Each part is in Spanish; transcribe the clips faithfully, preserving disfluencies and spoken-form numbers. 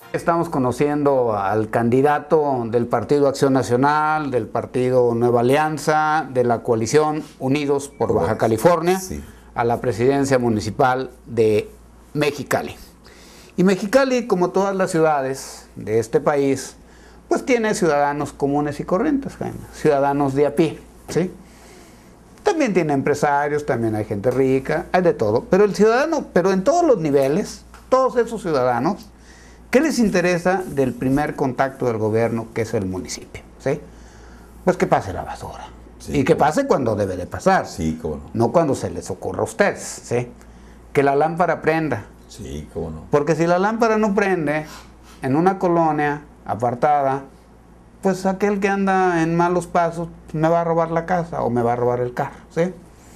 Estamos conociendo al candidato del Partido Acción Nacional, del Partido Nueva Alianza, de la coalición Unidos por Baja California, sí, a la presidencia municipal de Mexicali. Y Mexicali, como todas las ciudades de este país, pues tiene ciudadanos comunes y corrientes, Jaime, ciudadanos de a pie, ¿sí? También tiene empresarios, también hay gente rica, hay de todo, pero el ciudadano, pero en todos los niveles, todos esos ciudadanos, ¿qué les interesa del primer contacto del gobierno, que es el municipio? ¿Sí? Pues que pase la basura. Sí, y que pase cuando debe de pasar. Sí, cómo no. No cuando se les ocurra a ustedes. ¿Sí? Que la lámpara prenda. Sí, cómo no. Porque si la lámpara no prende en una colonia apartada, pues aquel que anda en malos pasos me va a robar la casa o me va a robar el carro. ¿Sí?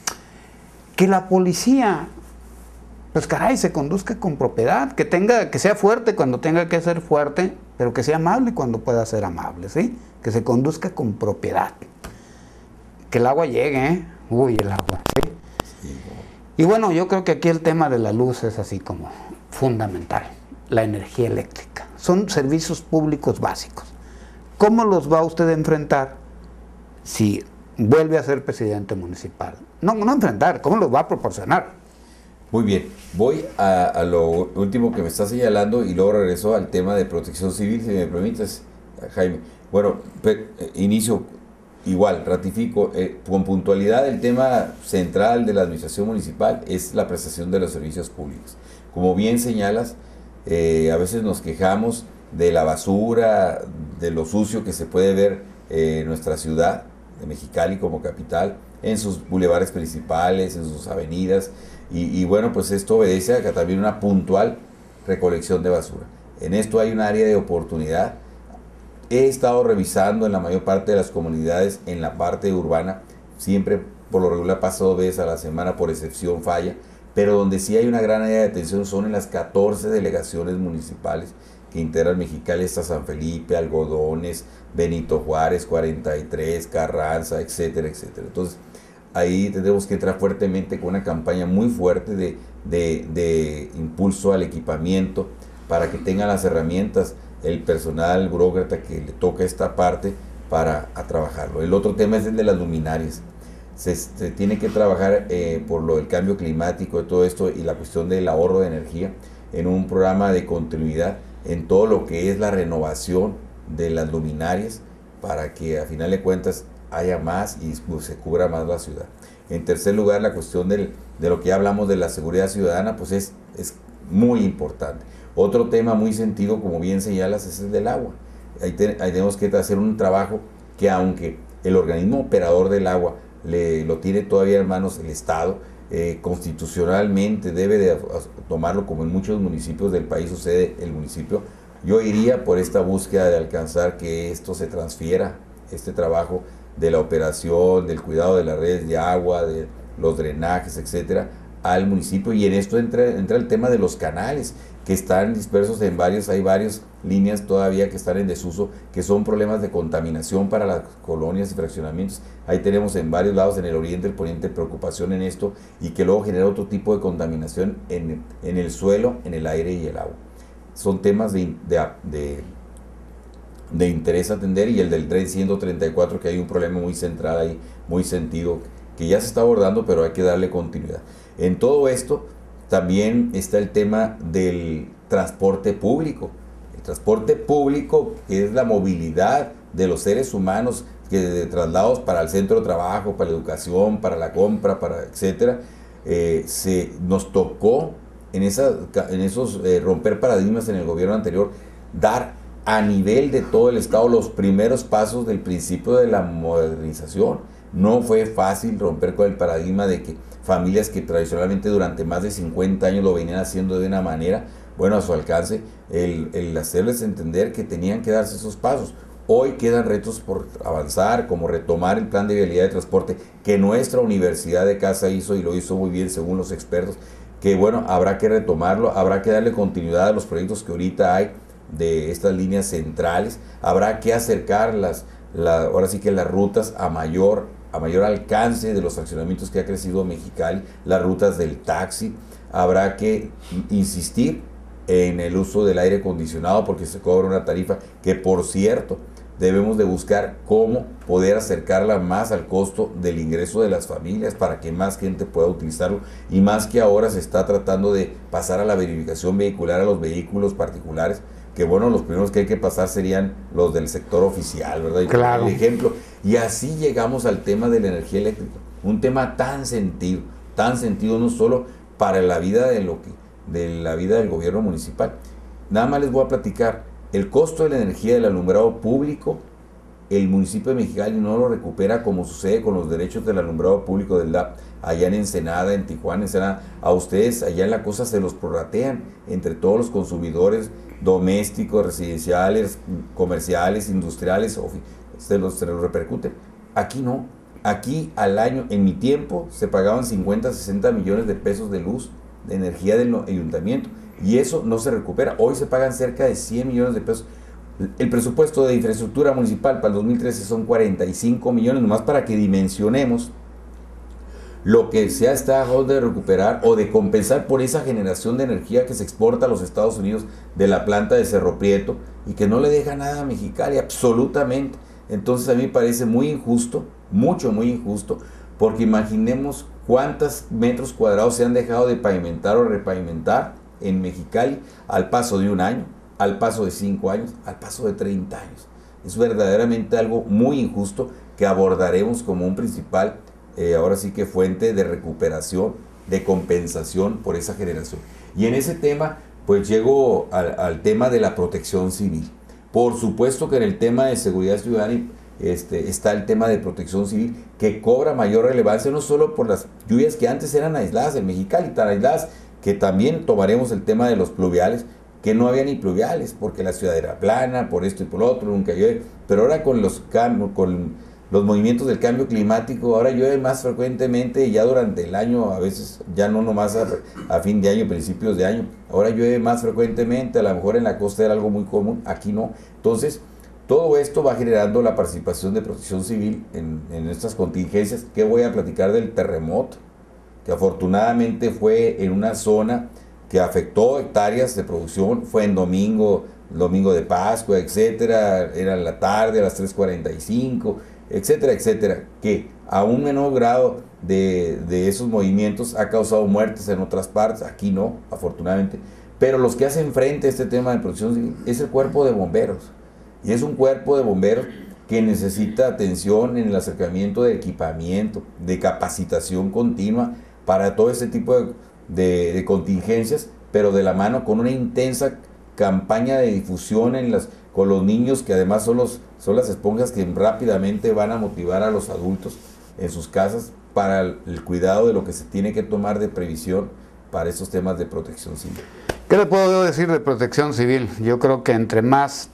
Que la policía, pues caray, se conduzca con propiedad, que tenga, que sea fuerte cuando tenga que ser fuerte, pero que sea amable cuando pueda ser amable, ¿sí? Que se conduzca con propiedad. Que el agua llegue, ¿eh? Uy, el agua, ¿sí? Sí. Y bueno, yo creo que aquí el tema de la luz es así como fundamental, la energía eléctrica. Son servicios públicos básicos. ¿Cómo los va usted a enfrentar si vuelve a ser presidente municipal? No, no enfrentar, ¿cómo los va a proporcionar? Muy bien, voy a, a lo último que me está señalando y luego regreso al tema de protección civil, si me permites, Jaime. Bueno, pe, inicio igual, ratifico, eh, con puntualidad el tema central de la administración municipal es la prestación de los servicios públicos. Como bien señalas, eh, a veces nos quejamos de la basura, de lo sucio que se puede ver eh, en nuestra ciudad, de Mexicali como capital, en sus bulevares principales, en sus avenidas. Y, y bueno, pues esto obedece a también una puntual recolección de basura. En esto hay un área de oportunidad. He estado revisando en la mayor parte de las comunidades, en la parte urbana, siempre por lo regular pasa dos veces a la semana, por excepción falla, pero donde sí hay una gran área de atención son en las catorce delegaciones municipales que integran Mexicali, hasta San Felipe, Algodones, Benito Juárez, cuarenta y tres, Carranza, etcétera, etcétera. Entonces, ahí tendremos que entrar fuertemente con una campaña muy fuerte de, de, de impulso al equipamiento para que tengan las herramientas el personal burócrata que le toca esta parte para a trabajarlo. El otro tema es el de las luminarias. Se, se tiene que trabajar eh, por lo del cambio climático y todo esto y la cuestión del ahorro de energía en un programa de continuidad en todo lo que es la renovación de las luminarias para que a final de cuentas haya más y pues, se cubra más la ciudad. En tercer lugar, la cuestión del, de lo que ya hablamos de la seguridad ciudadana, pues es, es muy importante. Otro tema muy sentido, como bien señalas, es el del agua. Ahí, te, ahí tenemos que hacer un trabajo que aunque el organismo operador del agua le, lo tiene todavía en manos el Estado, eh, constitucionalmente debe de tomarlo como en muchos municipios del país sucede el municipio. Yo iría por esta búsqueda de alcanzar que esto se transfiera, este trabajo de la operación, del cuidado de las redes de agua, de los drenajes, etcétera, al municipio. Y en esto entra, entra el tema de los canales, que están dispersos en varios, hay varias líneas todavía que están en desuso, que son problemas de contaminación para las colonias y fraccionamientos. Ahí tenemos en varios lados, en el oriente, el poniente, preocupación en esto, y que luego genera otro tipo de contaminación en, en el suelo, en el aire y el agua. Son temas de, de, de de interés atender, y el del tren ciento treinta y cuatro, que hay un problema muy central ahí, muy sentido, que ya se está abordando, pero hay que darle continuidad. En todo esto también está el tema del transporte público. El transporte público, que es la movilidad de los seres humanos, que de traslados para el centro de trabajo, para la educación, para la compra, para etcétera, eh, se nos tocó en, esa, en esos eh, romper paradigmas en el gobierno anterior, dar a nivel de todo el estado los primeros pasos del principio de la modernización. No fue fácil romper con el paradigma de que familias que tradicionalmente durante más de cincuenta años lo venían haciendo de una manera, bueno, a su alcance, el, el hacerles entender que tenían que darse esos pasos. Hoy quedan retos por avanzar, como retomar el plan de vialidad de transporte que nuestra Universidad de Casa hizo, y lo hizo muy bien según los expertos, que bueno, habrá que retomarlo, habrá que darle continuidad a los proyectos que ahorita hay de estas líneas centrales, habrá que acercar las, la, ahora sí que las rutas a mayor, a mayor alcance de los fraccionamientos que ha crecido Mexicali, las rutas del taxi, habrá que insistir en el uso del aire acondicionado porque se cobra una tarifa que, por cierto, debemos de buscar cómo poder acercarla más al costo del ingreso de las familias para que más gente pueda utilizarlo, y más que ahora se está tratando de pasar a la verificación vehicular a los vehículos particulares, que bueno, los primeros que hay que pasar serían los del sector oficial, ¿verdad? Y claro. El ejemplo. Y así llegamos al tema de la energía eléctrica, un tema tan sentido, tan sentido no solo para la vida de lo que, de la vida del gobierno municipal. Nada más les voy a platicar, el costo de la energía del alumbrado público, el municipio de Mexicali no lo recupera como sucede con los derechos del alumbrado público del D A P, allá en Ensenada, en Tijuana, Ensenada. A ustedes allá en la cosa se los prorratean entre todos los consumidores domésticos, residenciales, comerciales, industriales, se los, se los repercuten. Aquí no, aquí al año, en mi tiempo, se pagaban cincuenta, sesenta millones de pesos de luz, de energía del ayuntamiento, y eso no se recupera. Hoy se pagan cerca de cien millones de pesos. El presupuesto de infraestructura municipal para el dos mil trece son cuarenta y cinco millones, nomás para que dimensionemos lo que se ha estado de recuperar o de compensar por esa generación de energía que se exporta a los Estados Unidos de la planta de Cerro Prieto y que no le deja nada a Mexicali, absolutamente. Entonces a mí me parece muy injusto, mucho, muy injusto, porque imaginemos cuántos metros cuadrados se han dejado de pavimentar o repavimentar en Mexicali al paso de un año, al paso de cinco años, al paso de treinta años. Es verdaderamente algo muy injusto que abordaremos como un principal, eh, ahora sí que fuente de recuperación, de compensación por esa generación. Y en ese tema, pues llego al, al tema de la protección civil. Por supuesto que en el tema de seguridad ciudadana este, está el tema de protección civil, que cobra mayor relevancia, no solo por las lluvias que antes eran aisladas en Mexicali, tan aisladas que también tomaremos el tema de los pluviales, que no había ni pluviales, porque la ciudad era plana, por esto y por lo otro, nunca llueve, pero ahora con los cambios, con los movimientos del cambio climático, ahora llueve más frecuentemente, y ya durante el año, a veces ya no nomás a, a fin de año, principios de año, ahora llueve más frecuentemente, a lo mejor en la costa era algo muy común, aquí no. Entonces, todo esto va generando la participación de protección civil en, en estas contingencias. ¿Qué voy a platicar del terremoto? Que afortunadamente fue en una zona que afectó hectáreas de producción, fue en domingo, domingo de Pascua, etcétera, era en la tarde, a las tres cuarenta y cinco, etcétera, etcétera, que a un menor grado de, de esos movimientos ha causado muertes en otras partes, aquí no, afortunadamente, pero los que hacen frente a este tema de protección civil es el cuerpo de bomberos, y es un cuerpo de bomberos que necesita atención en el acercamiento de equipamiento, de capacitación continua para todo este tipo de De, de contingencias, pero de la mano con una intensa campaña de difusión en las, con los niños, que además son, los, son las esponjas que rápidamente van a motivar a los adultos en sus casas para el, el cuidado de lo que se tiene que tomar de previsión para esos temas de protección civil. ¿Qué le puedo yo decir de protección civil? Yo creo que entre más,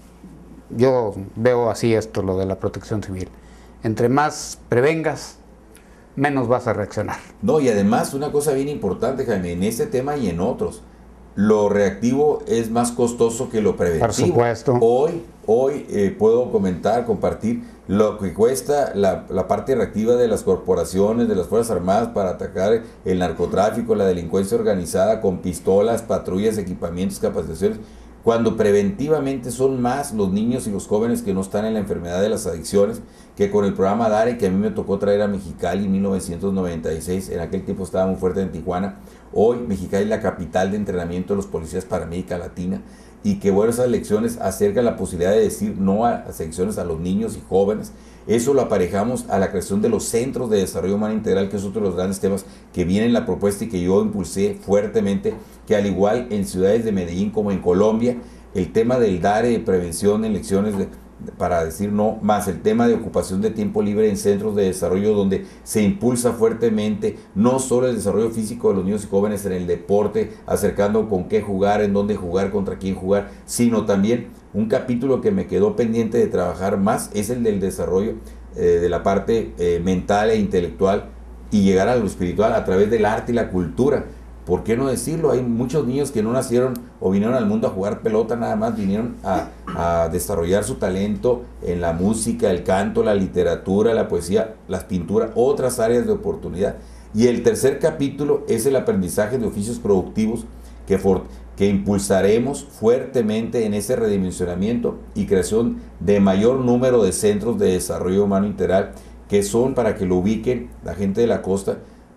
yo veo así esto, lo de la protección civil, entre más prevengas, menos vas a reaccionar. No, y además una cosa bien importante, Jaime, en este tema y en otros, lo reactivo es más costoso que lo preventivo. Por supuesto. Hoy, hoy eh, puedo comentar, compartir lo que cuesta la, la parte reactiva de las corporaciones, de las Fuerzas Armadas para atacar el narcotráfico, la delincuencia organizada con pistolas, patrullas, equipamientos, capacitaciones, cuando preventivamente son más los niños y los jóvenes que no están en la enfermedad de las adicciones, que con el programa DARE, que a mí me tocó traer a Mexicali en mil novecientos noventa y seis, en aquel tiempo estaba muy fuerte en Tijuana. Hoy Mexicali es la capital de entrenamiento de los policías para América Latina, y que bueno, esas lecciones acercan la posibilidad de decir no a las adicciones a los niños y jóvenes. Eso lo aparejamos a la creación de los centros de desarrollo humano integral, que es otro de los grandes temas que viene en la propuesta y que yo impulsé fuertemente, que al igual en ciudades de Medellín como en Colombia, el tema del DARE de prevención en lecciones de, para decir no, más el tema de ocupación de tiempo libre en centros de desarrollo, donde se impulsa fuertemente no solo el desarrollo físico de los niños y jóvenes en el deporte, acercando con qué jugar, en dónde jugar, contra quién jugar, sino también un capítulo que me quedó pendiente de trabajar más, es el del desarrollo eh, de la parte eh, mental e intelectual, y llegar a lo espiritual a través del arte y la cultura. ¿Por qué no decirlo? Hay muchos niños que no nacieron o vinieron al mundo a jugar pelota, nada más vinieron a, a desarrollar su talento en la música, el canto, la literatura, la poesía, las pinturas, otras áreas de oportunidad. Y el tercer capítulo es el aprendizaje de oficios productivos, que, for, que impulsaremos fuertemente en ese redimensionamiento y creación de mayor número de centros de desarrollo humano integral, que son, para que lo ubiquen la gente de la costa,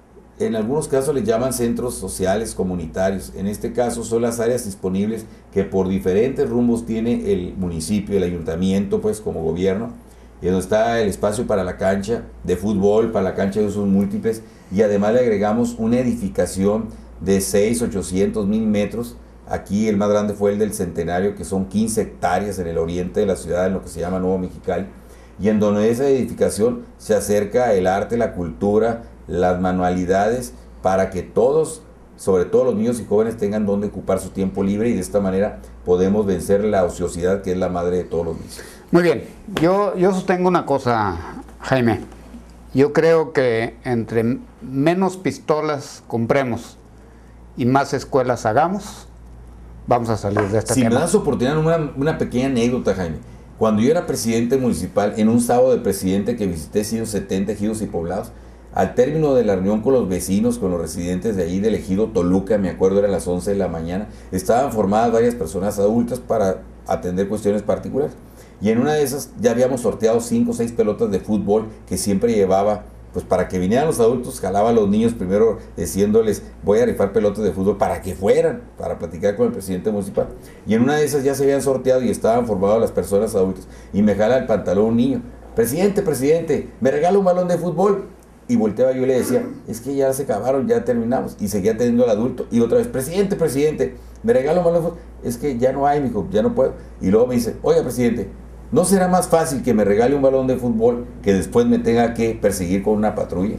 en algunos casos les llaman centros sociales comunitarios. En este caso son las áreas disponibles que por diferentes rumbos tiene el municipio, el ayuntamiento, pues como gobierno, y donde está el espacio para la cancha de fútbol, para la cancha de usos múltiples, y además le agregamos una edificación de seis, ochocientos, mil metros. Aquí el más grande fue el del Centenario, que son quince hectáreas en el oriente de la ciudad, en lo que se llama Nuevo Mexicali, y en donde esa edificación se acerca el arte, la cultura, las manualidades, para que todos, sobre todo los niños y jóvenes, tengan donde ocupar su tiempo libre, y de esta manera podemos vencer la ociosidad, que es la madre de todos los vicios. Muy bien, yo, yo sostengo una cosa, Jaime. Yo creo que entre menos pistolas compremos y más escuelas hagamos, vamos a salir de este si tema. Si me das oportunidad, una, una pequeña anécdota, Jaime. Cuando yo era presidente municipal, en un sábado de presidente que visité ciento setenta ejidos y poblados, al término de la reunión con los vecinos, con los residentes de ahí del ejido Toluca, me acuerdo eran las once de la mañana, estaban formadas varias personas adultas para atender cuestiones particulares. Y en una de esas ya habíamos sorteado cinco o seis pelotas de fútbol que siempre llevaba, pues para que vinieran los adultos, jalaba a los niños primero diciéndoles, voy a rifar pelotas de fútbol para que fueran, para platicar con el presidente municipal. Y en una de esas ya se habían sorteado y estaban formadas las personas adultas. Y me jala el pantalón un niño, presidente, presidente, ¿me regala un balón de fútbol? Y volteaba yo y le decía, es que ya se acabaron, ya terminamos. Y seguía teniendo al adulto. Y otra vez, presidente, presidente, me regala un balón de fútbol. Es que ya no hay, mijo, ya no puedo. Y luego me dice, oiga, presidente, ¿no será más fácil que me regale un balón de fútbol que después me tenga que perseguir con una patrulla?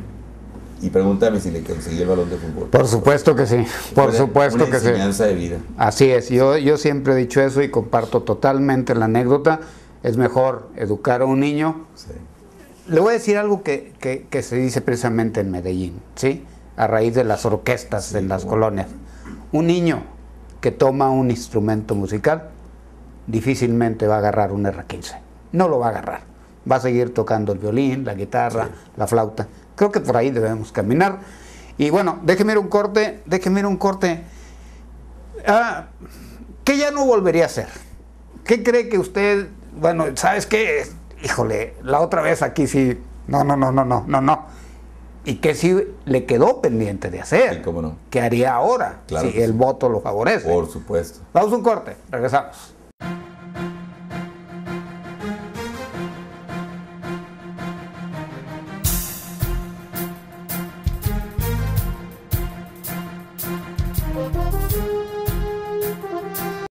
Y pregúntame si le conseguí el balón de fútbol. Por supuesto que sí, por Una, supuesto una que sí. Una enseñanza de vida. Así es, yo, yo siempre he dicho eso y comparto totalmente la anécdota. Es mejor educar a un niño. Sí. Le voy a decir algo que, que, que se dice precisamente en Medellín, ¿sí? A raíz de las orquestas sí, en las como... colonias. Un niño que toma un instrumento musical difícilmente va a agarrar un erre quince. No lo va a agarrar. Va a seguir tocando el violín, la guitarra, sí. la flauta. Creo que por ahí debemos caminar. Y bueno, déjeme ir un corte, déjeme ir un corte. Ah, ¿qué ya no volvería a hacer? ¿Qué cree que usted, bueno, ¿sabes qué? Híjole, la otra vez aquí sí, no, no, no, no, no, no, no. Y que sí le quedó pendiente de hacer. Sí, cómo no. ¿Qué haría ahora? Claro si el sí. voto lo favorece. Por supuesto. Vamos a un corte, regresamos.